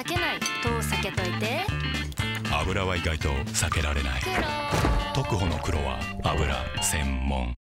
けないと避けといて。 油は意外と避けられない。特保の黒は油専門。